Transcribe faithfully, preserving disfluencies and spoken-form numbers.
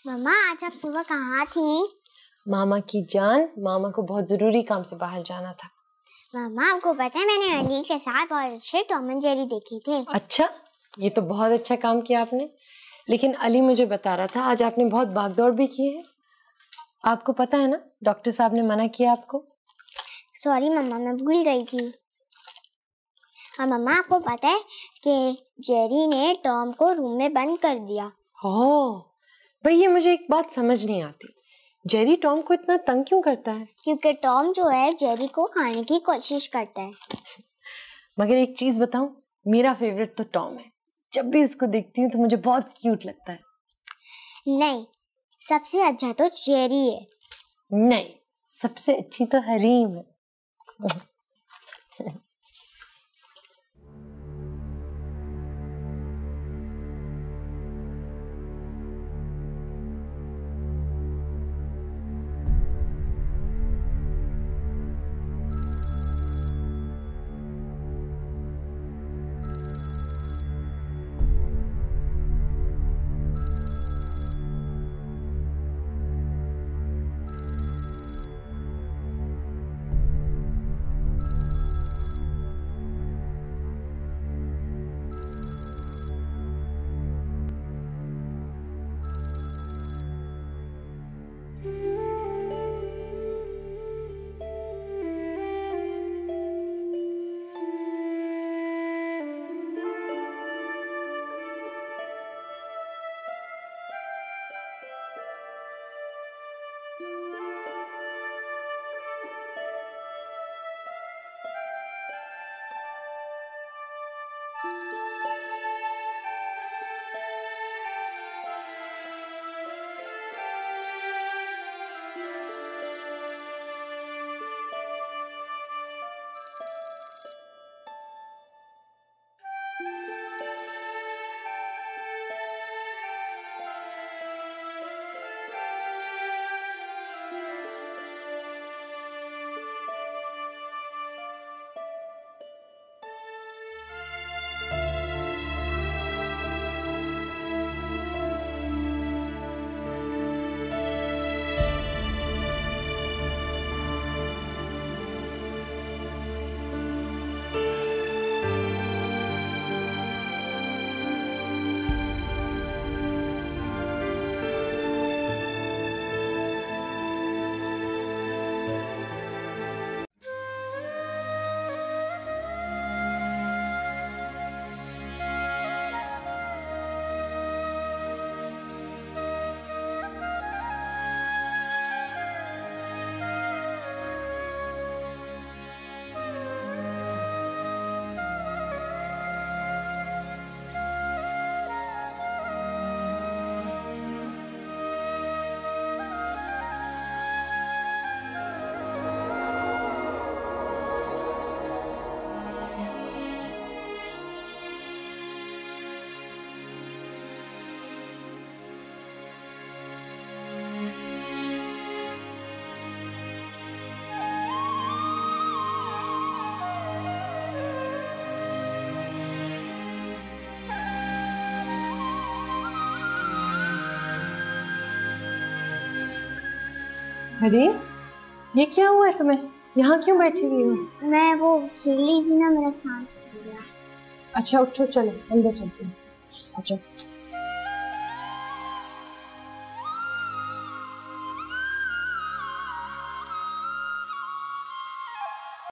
मम्मा आज आप सुबह कहाँ थी? मामा की जान, मामा को बहुत जरूरी काम से बाहर जाना था। मम्मा आपको पता है मैंने अली के साथ बहुत अच्छे टॉम एंड जेरी देखे थे। अच्छा, ये तो बहुत अच्छा काम किया आपने। लेकिन अली मुझे बता रहा था आज आपने बहुत भागदौड़ भी की है। आपको पता है ना डॉक्टर साहब ने मना किया आपको। सॉरी मम्मा, मैं भूल गई थी। और मम्मा आपको पता है कि जेरी ने टॉम को रूम में बंद कर दिया। ओह भाई, ये मुझे एक बात समझ नहीं आती, जेरी टॉम को इतना तंग क्यों करता है? क्योंकि टॉम जो है जेरी को खाने की कोशिश करता है। मगर एक चीज बताऊं, मेरा फेवरेट तो टॉम है। जब भी उसको देखती हूँ तो मुझे बहुत क्यूट लगता है। नहीं, सबसे अच्छा तो जेरी है। नहीं, सबसे अच्छी तो हरीम है। अरे ये क्या हुआ है तुम्हें? यहाँ क्यों बैठी हुई हो? मैं वो खेल रही थी ना, मेरा सांस फूल गया। अच्छा उठो, चलो अंदर चलते हैं। अच्छा